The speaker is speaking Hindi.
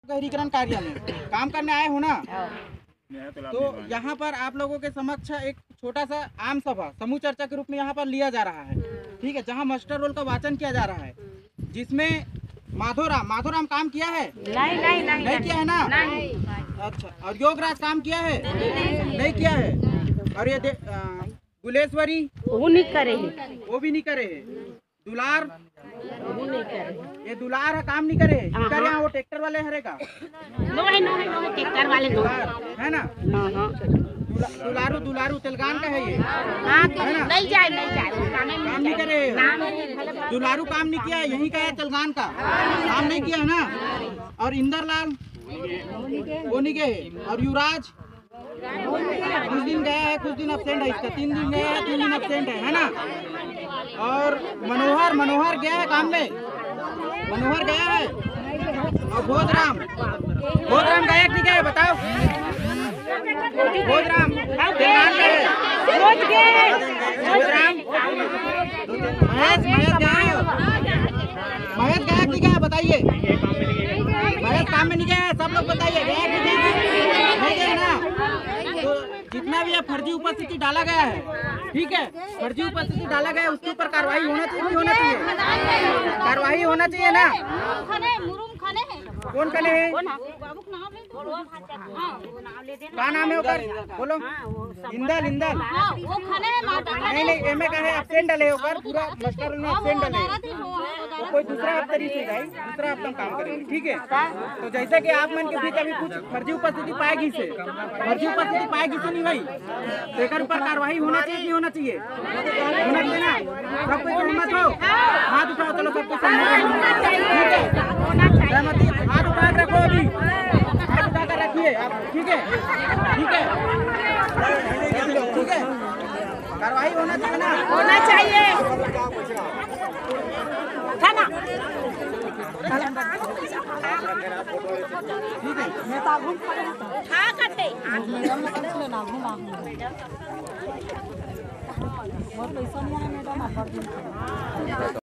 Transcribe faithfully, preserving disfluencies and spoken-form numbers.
गहरीकरण कार्य में काम करने आए हो ना, तो यहाँ पर आप लोगों के समक्ष एक छोटा सा आम सभा समूह चर्चा के रूप में यहाँ पर लिया जा रहा है, ठीक है, जहाँ मास्टर रोल का वाचन किया जा रहा है, जिसमें माधोराम माधोराम काम किया है? नहीं नहीं नहीं, नहीं किया है ना? नहीं। अच्छा, और योगराज काम किया है? नहीं, नहीं किया है। और ये गुलेश्वरी वो नहीं करे है, वो भी नहीं करे है। दुलार वो नहीं करे, ये दुलार काम नहीं करे है। करे यहाँ वो ट्रैक्टर वाले हरेगा नो है, नो है, नो है, ट्रैक्टर वाले नो है ना। दुलारू दुलारू तेलगान का है ये, है ना? नहीं जाए नहीं जाए काम नहीं करे, दुलारू काम नहीं किया, यही का है तेलगान का काम नहीं किया है ना। और इंदरलाल वो नहीं गए। और युवराज कुछ दिन गया है, कुछ दिन अब्सेंट है, इसका तीन दिन गया है, तीन दिन अब्सेंट है, है ना। और मनोहर मनोहर गया है काम में, मनोहर गया है। और भोजराम भोजराम गया कि गया बताओ? भोजराम भोजराम महेश महेश गया है, महेश गया कि गया बताइए? महेश काम में नहीं गया है, सब लोग बताइए गया कि नहीं गया ना। तो जितना भी फर्जी उपस्थिति डाला गया है, ठीक है, फर्जी उपस्थिति डाला गया है, उसके ऊपर कार्रवाई होना चाहिए नहीं होना चाहिए? कार्रवाई होना चाहिए ना। कौन कने है? क्या नाम है ओकर? बोलो। इंदल इंदल नहीं नहीं, एमे का है एब्सेंट डले ओकर, पूरा मास्टर में एब्सेंट डले, तो कोई दूसरा अफसर से भाई दूसरा अपन काम करेंगे, ठीक है। तो जैसे कि आप मन के बीच अभी कुछ फर्जी उपस्थिति पाएगी से फर्जी उपस्थिति पाएगी से नहीं भाई, तो एक ऊपर कार्रवाई होना चाहिए नहीं होना चाहिए? होना चाहिए ना। सब कोई सहमत हो? हाथ उठाओ, चलो सब कोई सहमत, ठीक है। सहमति हाथ उठा कर रखो, अभी हाथ उठा कर रखिए आप, ठीक है ठीक है ठीक है। कार्रवाई होना चाहिए ना, होना चाहिए था ना, ठीक है। नेता घूम हाँ करते ना घुमा बहुत पैसा नहीं है मैडम।